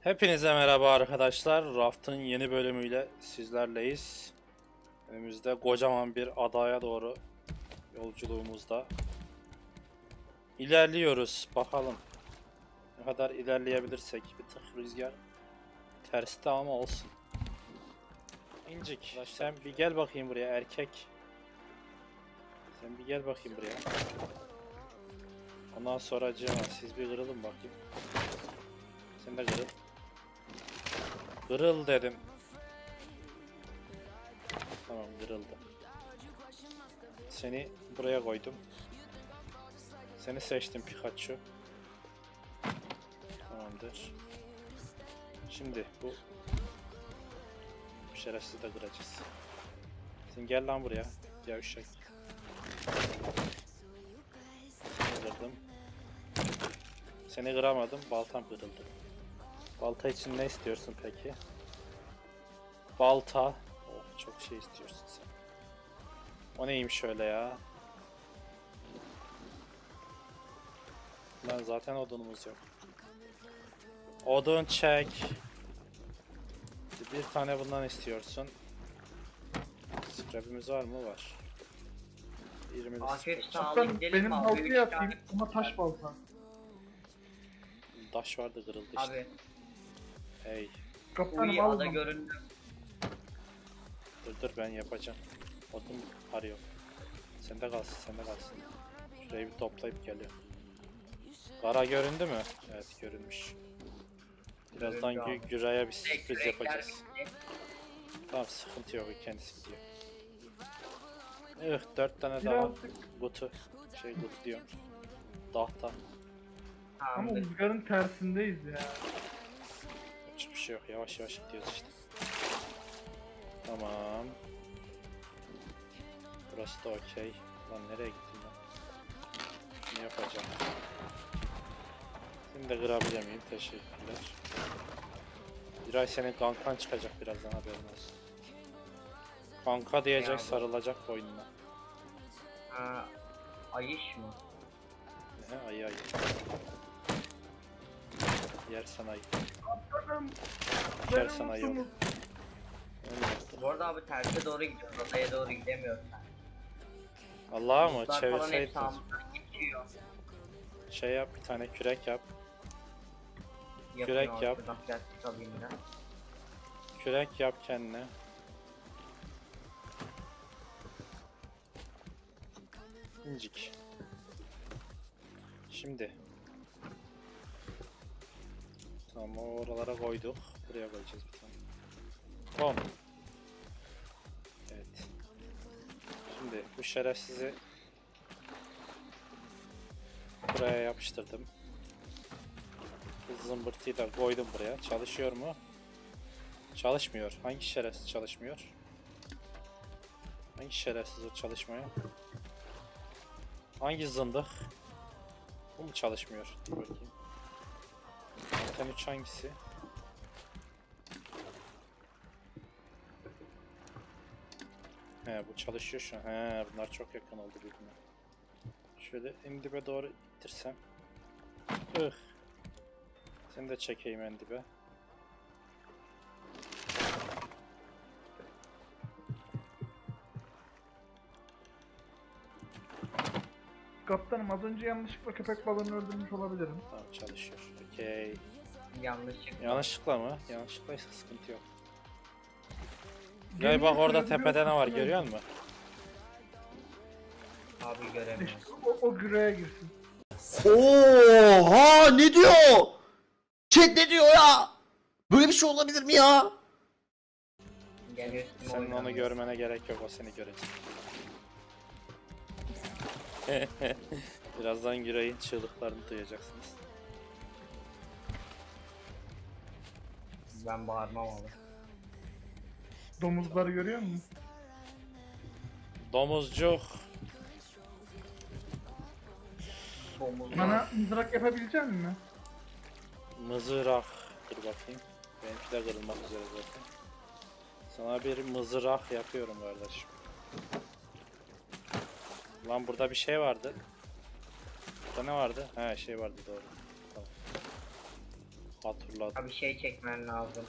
Hepinize merhaba arkadaşlar. Raft'ın yeni bölümüyle sizlerleyiz. Önümüzde kocaman bir adaya doğru yolculuğumuzda ilerliyoruz. Bakalım ne kadar ilerleyebilirsek. Bir tık rüzgar terste ama olsun. İncik, sen bir gel bakayım buraya erkek. Sen bir gel bakayım buraya. Ondan sonra siz bir kırılın bakayım. Sen de kırıl. Kırıl dedim. Tamam, kırıldı. Seni buraya koydum. Seni seçtim Pikachu. Tamamdır. Şimdi bu şerefsiz de kıracağız. Sen gel lan buraya. Yavşak. Kırdım. Seni kıramadım. Baltam kırıldı. Balta için ne istiyorsun peki? Balta. Oh, çok şey istiyorsun sen. O neymiş öyle ya? Lan zaten odunumuz yok. Odun çek. Bir tane bundan istiyorsun. Scrap'imiz var mı? Var. 20 Afiyet scrap. sağlık Ben, gidelim benim mi abi? baltayı Üç atayım tane- ama taş balta. Taş vardı, kırıldı işte. Abi Hey. Kaptanım uyu al ada bunu. göründü. Dur ben yapacağım. Odun arıyor. Sende kalsın, sende kalsın. Şurayı bir toplayıp geliyor. Kara göründü mü? Evet, görünmüş. Birazdan Göründü abi. Güray'a bir sürpriz Renkler yapacağız. bitti. Tamam, sıkıntı yok, kendisi gidiyor. Evet, 4 tane daha Birazcık kutu. Kutu diyorum. Tahta. ama Tamamdır. rüzgarın tersindeyiz ya. Hiçbir şey yok, yavaş yavaş gidiyoruz işte. Tamam. Burası da okey. Lan nereye gittim ben? Ne yapacağım? Seni de kırabilir miyim? Teşekkürler. Biray, senin kankan çıkacak birazdan, haberin olsun. Kanka diyecek, Ya. sarılacak boynuna. Ha, ayış mı? Ne ayı ayı. Yersen ayı. Kaptanım. Yersen ayı olur. Bu arada abi terse doğru gidiyoruz. Adaya doğru gidemiyoruz. Allah'a mı? Buzlar falan hep Çevirseydin. sağımızdan geçiyor. Şey yap, bir tane kürek yap. Yapıyor Kürek abi, yap. şuradan plastik alayım biraz. Kürek yap kendine. İncik. Şimdi. Tamam, oralara koyduk. Buraya koyacağız bir tane. Tamam. Evet. Şimdi bu şerefsizi buraya yapıştırdım. Bu zımbırtıyı da koydum buraya. Çalışıyor mu? Çalışmıyor. Hangi şerefsiz çalışmıyor? Hangi şerefsiz o çalışmıyor? Hangi zındık? Bu mu çalışmıyor? Dur bakayım. Zaten 3 hangisi? He, bu çalışıyor şu an. He, bunlar çok yakın oldu birbirine. Şöyle en dibe doğru ittirsem. Seni de çekeyim en dibe. Kaptanım az önce yanlışlıkla köpek balığını öldürmüş olabilirim. Tamam, çalışıyor. Okey. Yanlışlıkla. Yanlışlıkla mı? Yanlışlıklaysa sıkıntı yok. Gemiyi Gel bak, orada sürebiliyor tepede ne var, musun? görüyor musun? Abi göremiyorum. İşte o güreye girsin. Oha, ne diyor? Chat ne diyor ya? Böyle bir şey olabilir mi ya? Gel üstüme Senin onu oynamıyor. görmene gerek yok, o seni görecek. Birazdan Güray'ın çığlıklarını duyacaksınız. Ben bağırmam abi. Domuzları görüyor musun? Domuzcuk. Domuz. Bana mızrak yapabilecek misin? Mızrak. Dur bakayım. Benimki de kırılmak üzere zaten. Sana bir mızrak yapıyorum kardeşim. Lan burada bir şey vardı. Burada ne vardı? He, şey vardı, doğru. Tamam. Hatırladım. Abi şey çekmen lazım.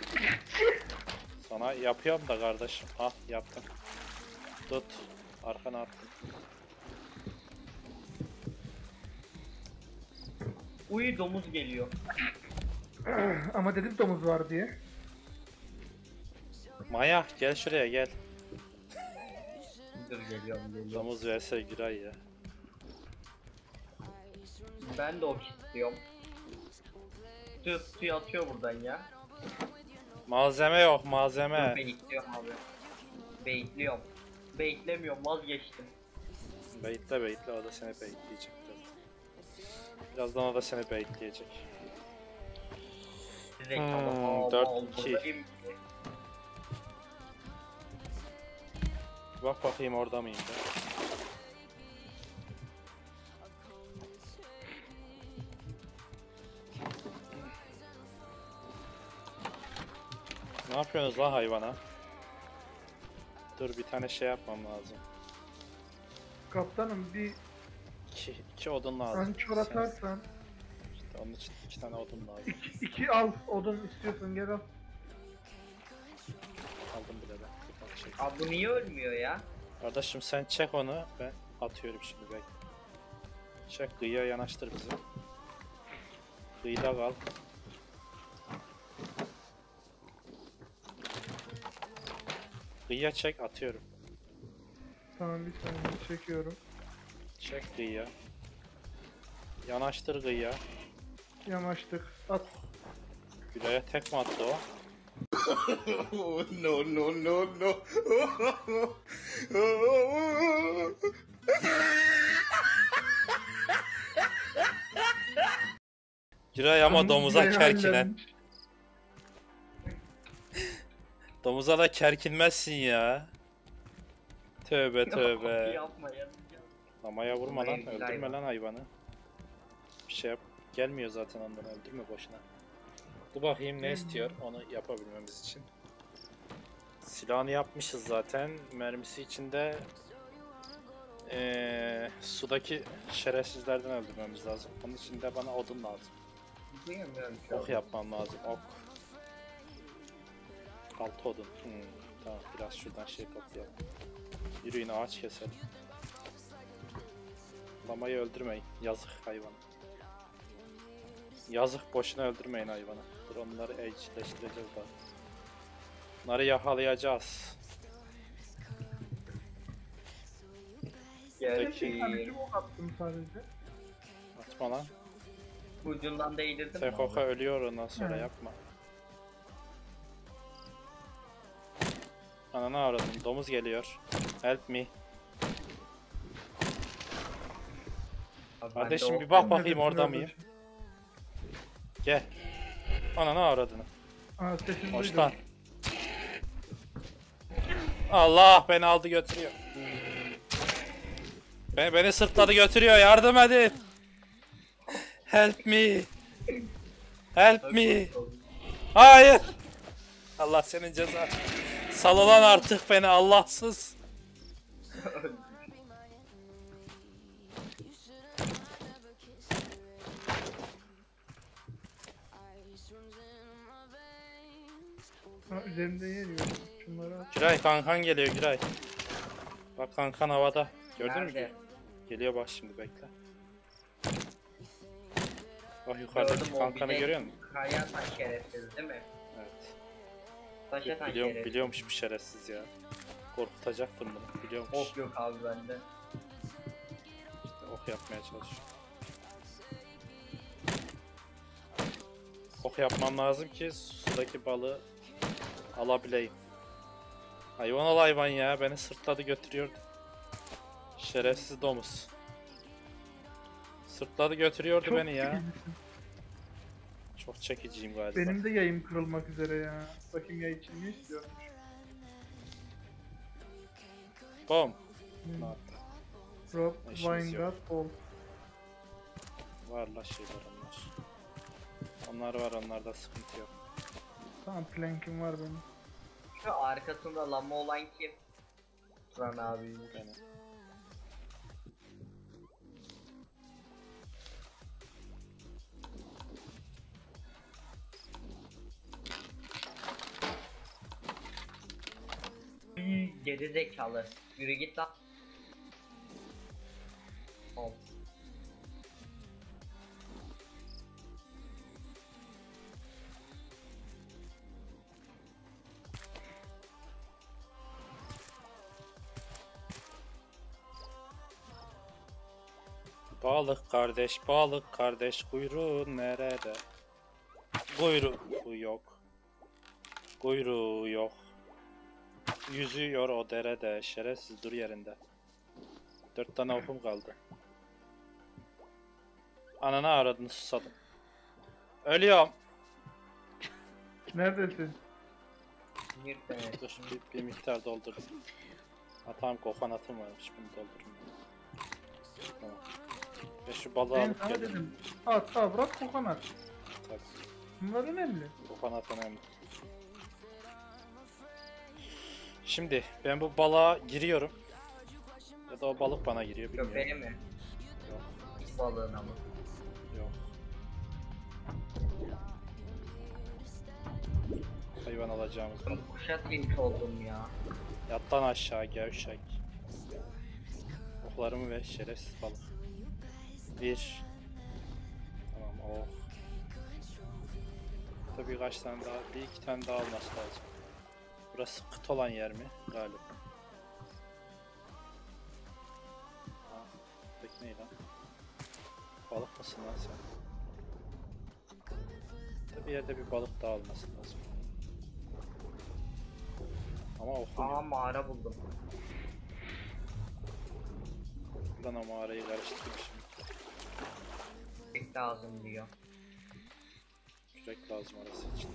Sana yapıyorum da kardeşim. Ah yaptım. Tut. Arkana attım. Uy domuz geliyor. Ama dedim domuz var diye. Maya gel şuraya gel. Dur geliyorum. Domuz vs Güray ya. Ben de ok istiyorum. Suyu atıyor buradan ya. Malzeme yok Dur malzeme. bekliyorum abi. Bekliyorum. Beklemiyorum vazgeçtim. Baitle o da seni baitleyecek. Birazdan o da seni baitleyecek. Direkt Hmm, ama 4-2. Bak bakayım orada mıyım ben? Ne yapıyorsunuz la hayvana? Dur bir tane şey yapmam lazım. Kaptanım bir İki odun lazım. ançor atarsan İşte onun için 2 tane odun lazım. iki al odun istiyorsan gel al. Aldım bile ben. Bak şey. Abi bu niye ölmüyor ya? Kardeşim sen çek onu, ben atıyorum şimdi bekle. Çek kıyıya yanaştır bizi. Kıyıda kal. Kıyıya çek atıyorum. Tamam bir saniye çekiyorum. Çek kıyıya. Yanaştır kıyıya. Yanaştık. At. Gülay'a tek mi attı o? no, no, no, no. Güray ama domuza Güray kerkinen. hallenmiş. Domuza da kerkinmezsin ya. Tövbe tövbe. Yapma ya. Amaya vurma lan, Hayır, Güray öldürme var. lan hayvanı. Bir şey yap. Gelmiyor zaten ondan, öldürme boşuna. Dur bakayım ne istiyor onu yapabilmemiz için. Silahını yapmışız zaten. Mermisi içinde sudaki şerefsizlerden öldürmemiz lazım. Onun için de bana odun lazım. Duyamıyorum şu an. Ok yapmam lazım. Ok. 6 odun. Tamam biraz şuradan şey toplayalım. Yürüyün ağaç keselim. Lamayı öldürmeyin. Yazık hayvan. Yazık boşuna öldürmeyin hayvanı. Dur onları evcilleştireceğiz daha. Bunları yakalayacağız. Gel Peki. Bir tane çubuk attım sadece. Atma lan. Ucundan değdirdim. Tek oka ölüyor ondan sonra Evet. yapma. Ananı aradım. Domuz geliyor. Help me. Abi, Kardeşim ben de bir ok- bak bakayım Nedir orada biraz mıyım? da- Gel. Ananı aradın. Aa sesini Hoşlan. duydum. Allah beni aldı götürüyor. Beni sırtladı götürüyor. Yardım edin. Help me. Help me. Hayır. Allah senin cezanı. Sal ulan artık beni Allahsız. Ha, üzerinde yer yok. Şunları at. Güray kankan geliyor Güray. Bak kankan havada. Gördün mü? Nerede? Geliyor bak şimdi bekle. Bak yukarıdaki Gördüm, o kankanı bir de görüyor musun? Kaya atan şerefsiz değil mi? Evet. Taş atan Biliyorum, şerefsiz. biliyormuş bu şerefsiz ya. Korkutacaktım bunu. Biliyormuş. Ok yok abi bende. İşte ok yapmaya çalışıyor. Ok yapmam lazım ki sudaki balığı alabileyim. Hayvan ol hayvan ya. Beni sırtladı götürüyordu. Şerefsiz domuz. Sırtladı götürüyordu Çok beni ya. çekicisin. Çok çekiciyim galiba. Benim de yayım kırılmak üzere ya. Bakayım yay için ne istiyormuş. Bom. Hmm. Ne yaptı? Rob, İşimiz Weingart, Bolt. Var la şeyler onlar. Onlar var, onlarda sıkıntı yok. Tamam plankim var benim. Şu arkasında lama olan kim? Turan abi. Benim. Geri zekalı. Yürü git lan. Hop. Balık kardeş kuyruğu nerede? Kuyruğu yok. Kuyruğu yok. Yüzüyor o derede, şerefsiz dur yerinde. 4 tane okum kaldı. Ananı aradın susadım. Ölüyorum. Neredesin? Yürü be. Dur bir miktar doldurdum. Tamam kokonatım varmış bunu doldurayım. Tamam. Ve şu balığı Ben alıp sana geleyim. dedim. At bırak kokonat. Tabii. Bunlar önemli. Kokonat önemli. Şimdi ben bu balığa giriyorum. Ya da o balık bana giriyor bilmiyorum. Köpeğe mi? Yok. İç balığına mı? Yok. Hayvan alacağımız balık. Ben kuşat linç oldum ya. Yattan aşağı gevşek. Oklarımı ver şerefsiz balık. Bir. Tamam oh. Tabii birkaç tane daha, bir iki tane daha olması lazım. Burası kıt olan yer mi? Galiba. Ha, peki ne lan? Balık mısın lan sen? Tabii yerde bir balık daha olması lazım. Ama okum Aha yok. mağara buldum. Buradan o mağarayı karıştırmışım. Tek lazım diyor. Kürek lazım orası için.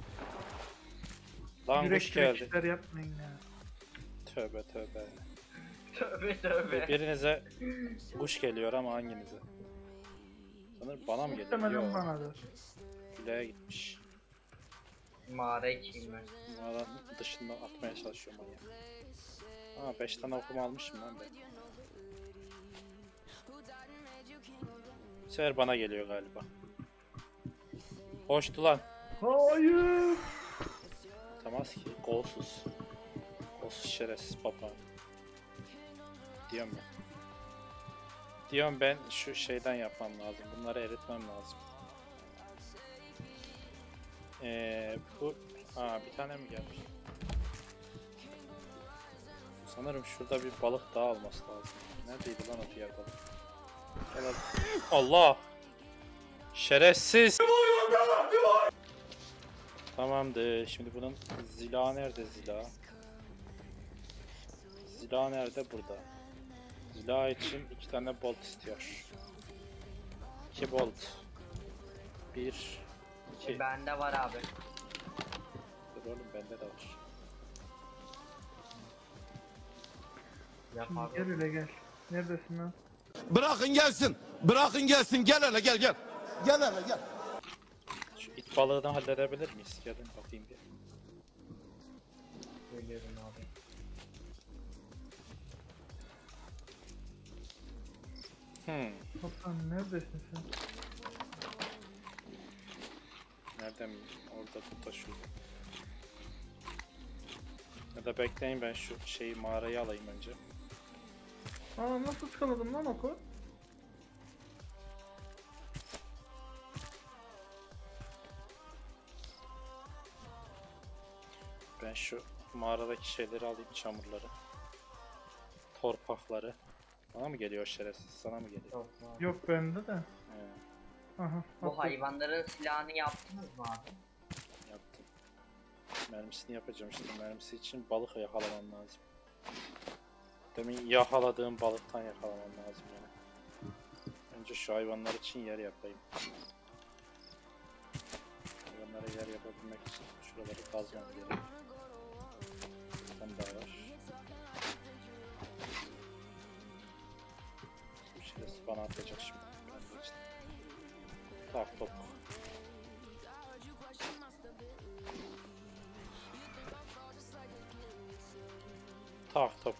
Lan Yürek kuş geldi. işler yapmayın ya. Tövbe tövbe. Tövbe tövbe. Birinize kuş geliyor ama hanginize? Sanırım bana mı geliyor? Muhtemelen Yok. banadır. Güleğe gitmiş. Mağara içeyim ben. Mağaranın dışından atmaya çalışıyorum manyak. Aa 5 tane okuma almışım lan ben. Bu sefer bana geliyor galiba. Hoştu lan. Hayır. Tamaz ki. Golsuz. Golsuz şerefsiz papağan. Diyorum ben. Diyorum ben şu şeyden yapmam lazım. Bunları eritmem lazım. Bu... Aa bir tane mi gelmiş? Sanırım şurada bir balık daha olması lazım. Neredeydi lan o diğer balık? Gel hadi. Allah! Şerefsiz! Tamamdır. Şimdi bunun zila nerede zila? Zila nerede? Burada. Zila için 2 tane bolt istiyor. 2 bolt. 1 2. Bende var abi. Dur oğlum bende de var. Yap Şimdi abi. gel öyle gel. Neredesin lan? Bırakın gelsin. Bırakın gelsin. Gel hele gel gel. Gel hele gel. Şu it balığını halledebilir miyiz? Gelin bakayım bir. Geliyorum abi. Hasan neredesin sen? Nereden mi? Orada burada şurada. Ya da bekleyin ben şu şeyi mağarayı alayım önce. Aa nasıl ıskaladım lan oku? Ben şu mağaradaki şeyleri alayım, çamurları. Torpakları. Bana mı geliyor şerefsiz? Sana mı geliyor? Çok var. Yok bende de. He, Aha. Bu attım. hayvanların silahını yaptınız mı abi? yaptım. Mermisini yapacağım işte. Mermisi için balık yakalamam lazım. Demin yakaladığım balıktan yakalamam lazım yani. Önce şu hayvanlar için yer yapayım. Hayvanlara yer yapabilmek için şuraları kazmam gerek. Bir tane daha var. Şurası bana atacak şimdi. Ben de işte. Tak top. Tak top.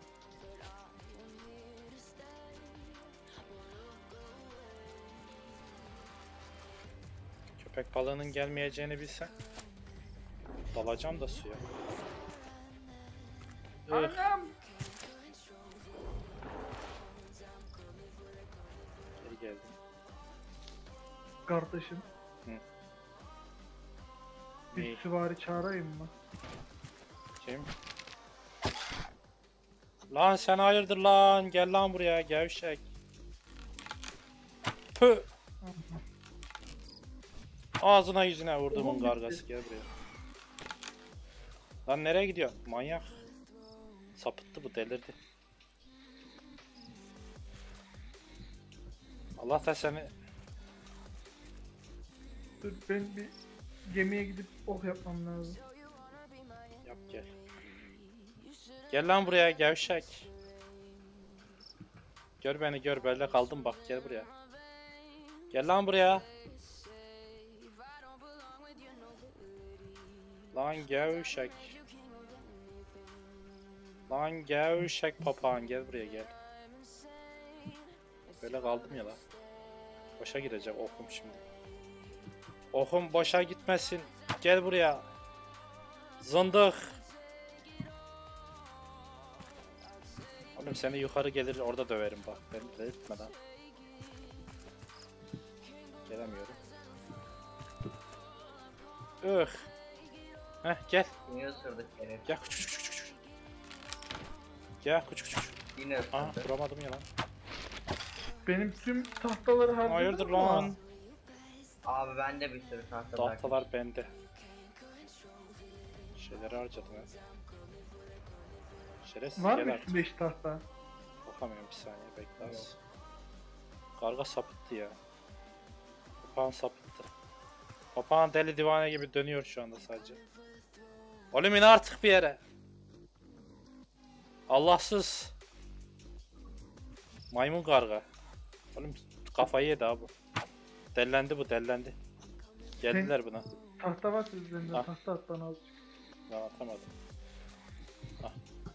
Köpek balığının gelmeyeceğini bilsen dalacağım da suya. Anam. Geri geldim. Kardeşim. Hı. Bir İyi. süvari çağırayım mı? Kim? Lan sen hayırdır lan? Gel lan buraya gevşek. Püh. Ağzına yüzüne vurdumun Oğlum gargası, gel buraya. Lan nereye gidiyor? Manyak. Sapıttı bu, delirdi. Allah da seni... Dur ben bir gemiye gidip ok yapmam lazım. Yap gel. Gel lan buraya gevşek. Gör beni gör, böyle kaldım bak, gel buraya. Gel lan buraya. Lan gevşek. Lan gevşek papağan, gel buraya gel. Böyle kaldım ya lan. Boşa gidecek okum şimdi. Okum boşa gitmesin. Gel buraya. Zındık. Oğlum seni yukarı gelir orada döverim bak. Beni delirtme lan. Gelemiyorum. Heh gel. Yine ısırdık herif. Gel küçük küçük küçük. Gel küçük küçük. Yine Aha ısırdık. vuramadım ya lan. Benim tüm tahtaları harcadım. Hayırdır lan? Abi bende bir sürü tahta Tahtalar bende. Şeyleri harcadım ya. Şerefsiz Var gel mı artık. üstünde hiç tahta? Bakamıyorum, bir saniye bekle az. Karga sapıttı ya. Papağan sapıttı. Papağan deli divane gibi dönüyor şu anda sadece. Oğlum in artık bir yere. Allahsız. Maymun karga. Oğlum kafayı yedi abi bu. Dellendi bu, dellendi. Geldiler buna. Tahta var sizde, Ah. tahta at bana azıcık. Ben atamadım. Ah.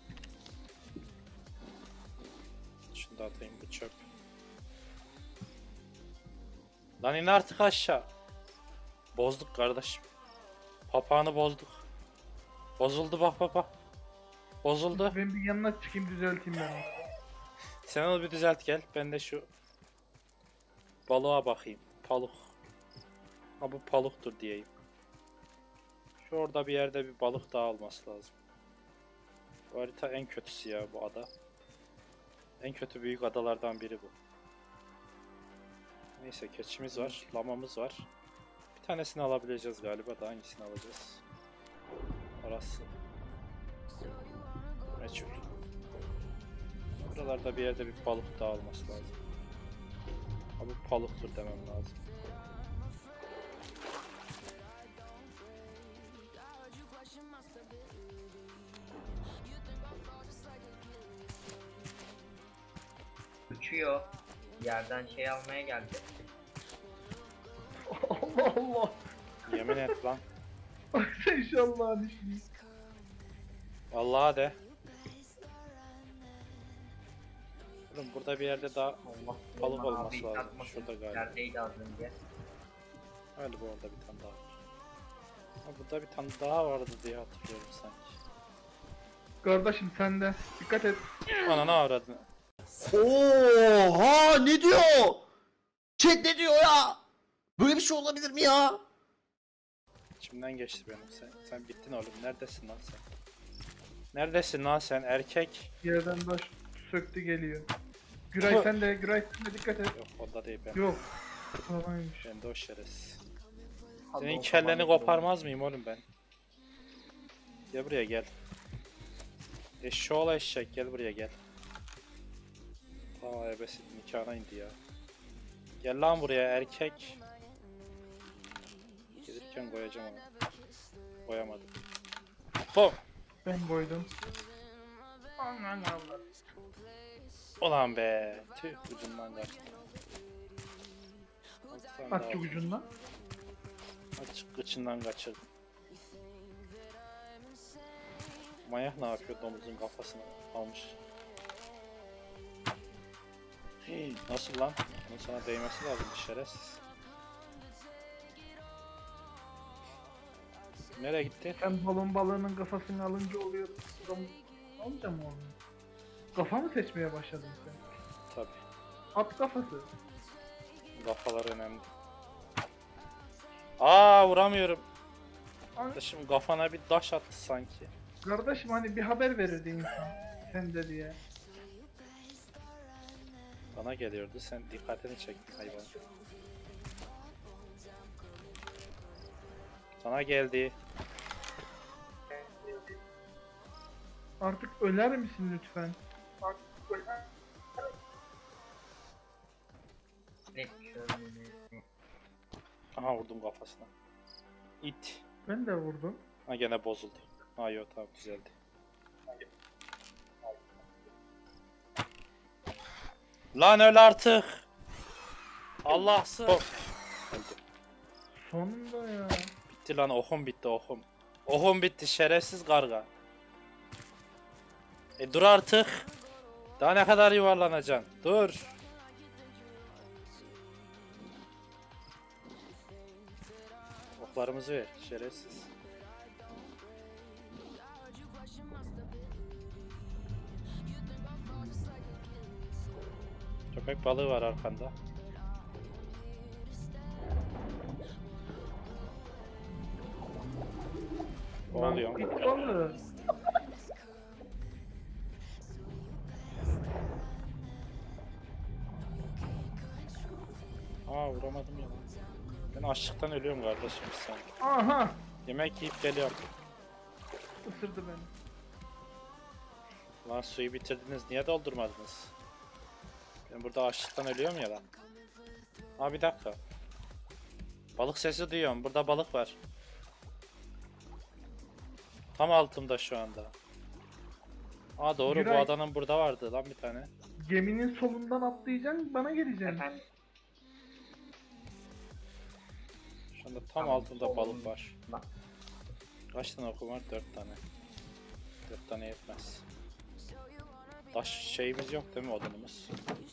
Şunu da atayım, bu çöp. Lan in artık aşağı. Bozduk kardeşim. Papağanı bozduk. Bozuldu bak baba. Bozuldu. Ben bir yanına çıkayım düzelteyim ben onu. Sen onu bir düzelt gel. Ben de şu balığa bakayım. Paluk. Ha bu paluktur diyeyim. Şu orada bir yerde bir balık daha olması lazım. Bu harita en kötüsü ya, bu ada. En kötü büyük adalardan biri bu. Neyse keçimiz var, lamamız var. Bir tanesini alabileceğiz galiba, da hangisini alacağız? Orası. Meçhul. Buralarda bir yerde bir balık daha olması lazım. Ha bu paluktur demem lazım. Uçuyor. Yerden şey almaya geldi. Allah Allah. Yemin et lan. Baksana inşallah düşmeyiz. Vallahi de. Oğlum burada bir yerde daha Allah balık Allah, olması abi, lazım. takmasın. Şurada galiba. Neredeydi az önce? Galiba orada bir tane daha var. Ha, burada bir tane daha vardı diye hatırlıyorum sanki. Kardeşim sen de dikkat et. Ananı avradını. Oha ne diyor? Chat ne diyor ya? Böyle bir şey olabilir mi ya? İçimden geçti benim. Sen bittin oğlum. Neredesin lan sen? Neredesin lan sen erkek? Yerden baş söktü geliyor. Güray sen de dikkat et. Yok onda değil ben. Yok. Kolaymış. Ben de o şerefsiz. Allah Senin Allah, kelleni bana koparmaz mıyım oğlum ben? Gel buraya gel. Eşşoğlu eşek gel buraya gel. Aa ebesi nikahına indi ya. Gel lan buraya erkek. Gelirken koyacağım onu. Koyamadım. Bom! Ben koydum. Aman Allah. Ulan be. Tüh ucundan kaçtı. At şu ucundan. Açık kıçından kaçırdım. Manyak ne yapıyor, domuzun kafasını almış. Hii, nasıl lan? Bunun sana değmesi lazım şerefsiz. Nereye gitti? Sen balon balığının kafasını alınca oluyor. Olacak mı oğlum? Kafa mı seçmeye başladın sen? Tabi. At kafası. Kafalar önemli. Aa, vuramıyorum. Ay, Kardeşim kafana bir taş attı sanki. kardeşim hani bir haber verirdi insan. Sen de diye. Bana geliyordu, sen dikkatini çektin hayvan. Sana geldi. Artık öler misin lütfen? Artık öler. Aha, vurdum kafasına. İt. Ben de vurdum. Ha, gene bozuldu. Ha yok, tamam, düzeldi. Lan öl artık. Allah'sın. Öldü. Sonunda ya. Bitti lan, ohum bitti, ohum. Ohum bitti, şerefsiz karga. Dur artık. Daha ne kadar yuvarlanacaksın? Dur. Oklarımızı ver, şerefsiz. Köpek balığı var arkanda. Ne oluyor? İt balığı. Aa, vuramadım ya. Ben açlıktan ölüyorum kardeşim sen. Aha. Yemek yiyip geliyorum. Isırdı beni. Lan suyu bitirdiniz, niye doldurmadınız? Ben burada açlıktan ölüyorum ya lan. Ha, bir dakika. Balık sesi duyuyorum, burada balık var. Tam altımda şu anda. Aa, doğru, bu Güray. adanın burada vardı lan bir tane. Geminin solundan atlayacaksın bana geleceksin. Efendim? Şu anda tam Tamam, altında balık solun- var. Bak. Kaç tane okum var? 4 tane. 4 tane yetmez. Taş şeyimiz yok değil mi, odunumuz?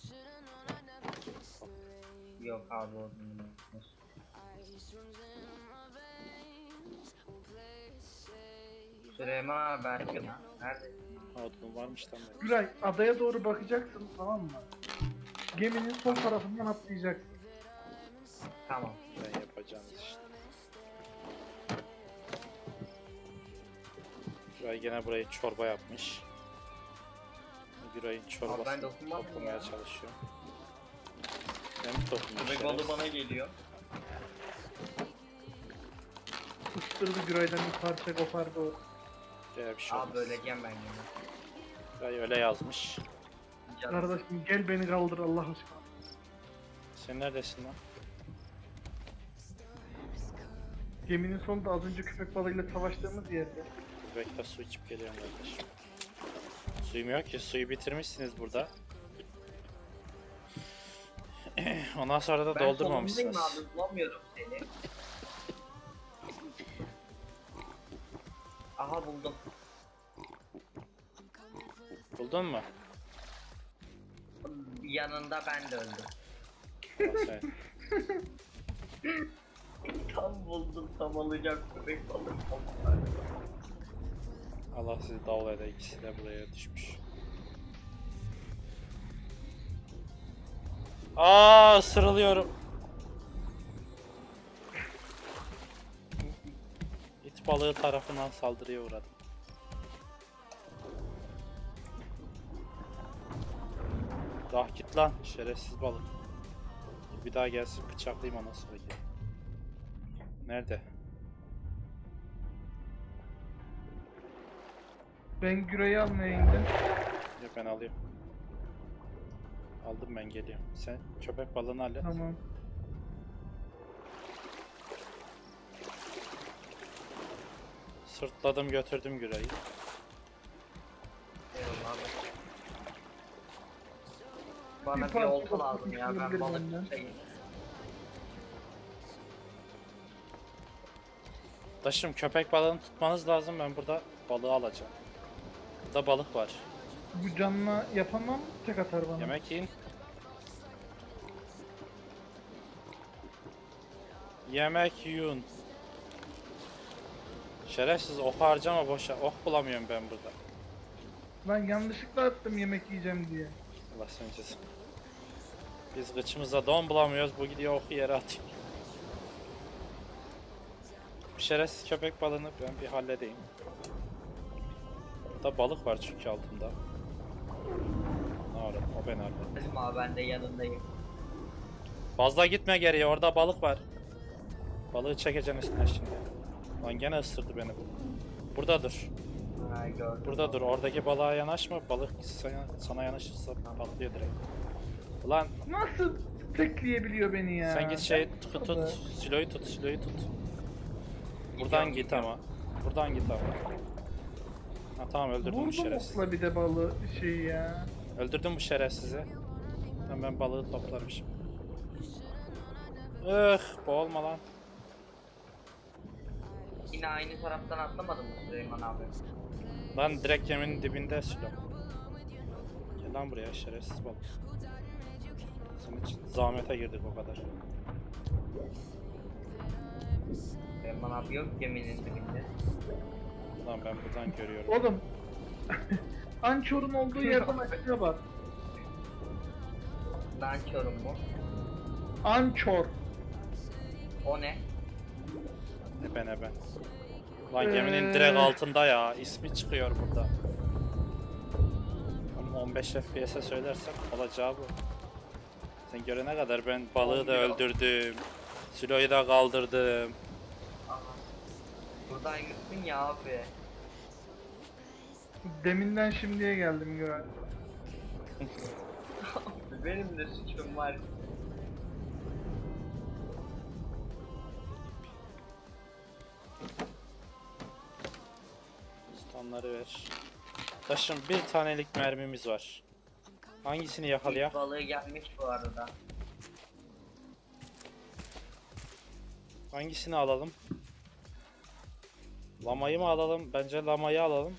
Yok abi o Süleyman abi belki lan. Nerede? Ha, odunum varmış lan benim. Güray adaya doğru bakacaksın tamam mı? Geminin sol tarafından atlayacaksın. Tamam. Ben yapacağım işte. Güray gene burayı çorba yapmış. Güray'ın Abi ben çorbasını dokunmadım toplamaya ya. çalışıyor. Ben mi toplamışım? Köpek balığı bana geliyor. Kıstırdı Güray'dan bir parça kopardı o. Bir şey Abi olmaz. öleceğim ben yine. Güray öyle yazmış. Canım. Kardeşim gel beni kaldır Allah aşkına. Sen neredesin lan? Geminin sonunda az önce köpek balığıyla savaştığımız yerde. Bekle, su içip geliyorum kardeşim. Suyum yok ki, suyu bitirmişsiniz burada. Ondan sonra da Ben doldurmamışsınız. sonundayım abi bulamıyorum seni. Aha buldum. Buldun mu? Yanında ben de öldüm. Aa, sen. Tam buldum tam alacak köpek balığı. Allah sizi davul ede, ikisi de buraya düşmüş. Aa, ısırılıyorum. İt balığı tarafından saldırıya uğradım. Dah git lan, şerefsiz balık. Bir daha gelsin bıçaklayayım, ondan sonra gel. Nerede? Ben Güray'ı almaya indim. Ya, ben alıyorum. Aldım, ben geliyorum. Sen köpek balığını hallet. Tamam. Sırtladım götürdüm Güray'ı. Eyvallah abi. Bana Bir bir parça olta lazım ya ben bakmak balık benden. tutayım. Taşım, köpek balığını tutmanız lazım, ben burada balığı alacağım. Burada balık var. Bu canla yapamam tek atar bana. Yemek yiyin. Yemek yiyin. Şerefsiz, ok harcama boşa. Ok bulamıyorum ben burada. Ben yanlışlıkla attım yemek yiyeceğim diye. Allah seni cezim. Biz gıçımıza don bulamıyoruz. Bu gidiyor oku yere atıyor. Bir şerefsiz köpek balığını ben bir halledeyim. Burada balık var çünkü altında. Ne var? O ben halledeyim. Dedim abi ben de yanındayım. Fazla gitme geriye, orada balık var. Balığı çekeceksin üstüne şimdi. Lan gene ısırdı beni bu. Burada dur. Ha gördüm. Burada dur. Oradaki balığa yanaşma. Balık sana yanaşırsa patlıyor direkt. Ulan Nasıl tekleyebiliyor beni ya? sen git şey tut. Siloyu tut. Buradan git ama. Buradan git ama. Ha tamam, öldürdüm bu Vurdum şerefsizi. okla bir de balığı şey ya. Öldürdüm bu şerefsizi. Ben balığı toplarım şimdi. Boğulma lan. Yine aynı taraftan atlamadın mı Süleyman abi? Lan direkt geminin dibinde silo. Gel lan buraya şerefsiz balık. Senin için zahmete girdik o kadar. Süleyman abi yok geminin dibinde. Lan ben buradan görüyorum. Oğlum. Ançor'un olduğu yerden aşağı bak. Nançorum mu? Ançor. O ne? Ne ben. Lan geminin direkt altında ya. İsmi çıkıyor burada. Oğlum 15 FPS'e söylersem olacağı bu. Sen görene kadar ben balığı da öldürdüm. Silo'yu da kaldırdım. Aha. Buradaymışsın ya abi. Deminden şimdiye geldim gören. Benim de suçum var. Stunları ver. Taşım bir tanelik mermimiz var. Hangisini yakalayak? İlk balığı gelmiş bu arada. Hangisini alalım? Lamayı mı alalım? Bence lamayı alalım.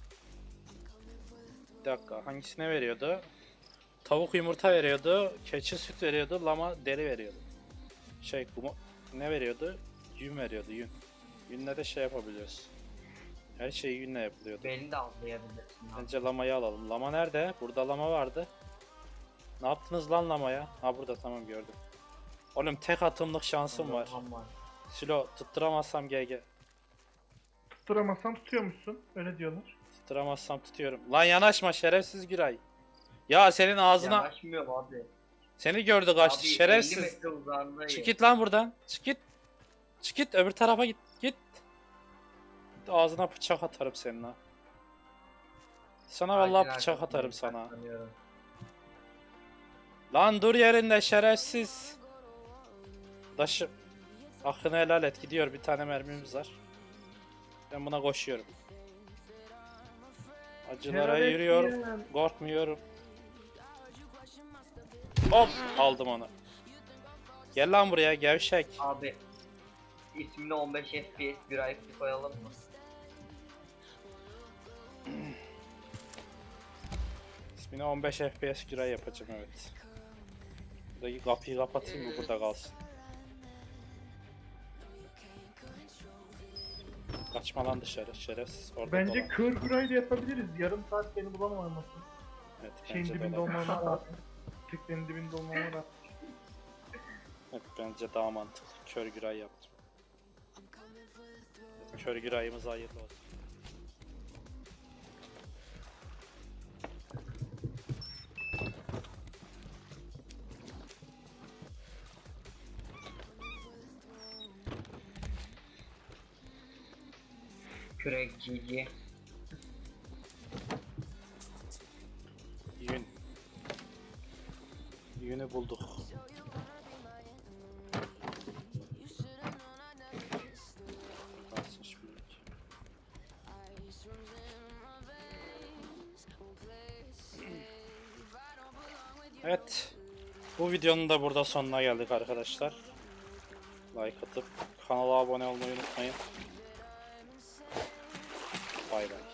Bir dakika, hangisine veriyordu? Tavuk yumurta veriyordu, keçi süt veriyordu, lama deri veriyordu. Bu ne veriyordu? Yün veriyordu, yün. Yünle de şey yapabiliyoruz. Her şey yünle yapılıyordu. Beni de avlayabilirsin abi. Bence lamayı alalım. Lama nerede? Burada lama vardı. Ne yaptınız lan lamaya? Ha burada, tamam gördüm. Oğlum tek atımlık şansım var. Aman. Silo tutturamazsam GG. Tutturamazsam tutuyormuşsun. Öyle diyorlar. Tutturamazsam tutuyorum. Lan yanaşma şerefsiz Güray. Ya senin ağzına... Yanaşmıyor abi. Seni gördü kaçtı Abi 50 şerefsiz. metre uzağındayım. Çık git lan buradan. Çık git. Çık git öbür tarafa git. Git. Ağzına bıçak atarım senin ha. Sana vallahi Ağacın bıçak atarım arkasındayım, sana. saklanıyorum. Lan dur yerinde şerefsiz. Daşı. Hakkını helal et, gidiyor, bir tane mermimiz var. Ben buna koşuyorum. Acılara Helal et yürüyorum. ya. Korkmuyorum. Hop aldım onu. Gel lan buraya gevşek. Abi ismini 15 FPS grafik koyalım mı? İsmini 15 FPS güray yapacağım, evet. Buradaki kapıyı kapatayım mı, burada kalsın. Kaçma lan dışarı şerefsiz. Orada Bence dolan. kör gürayı da yapabiliriz. Yarım saat beni bulamaması. Evet, Şeyin bence dibinde de olmama rağmen. Teknenin dibinde olmama rağmen. evet, bence daha mantıklı. Kör güray yaptım. Evet, kör gürayımız hayırlı olsun. Kürek GG. Yün. Yünü bulduk. Kalsın şimdilik. Evet. Bu videonun da burada sonuna geldik arkadaşlar. Like atıp kanala abone olmayı unutmayın. Bay bay.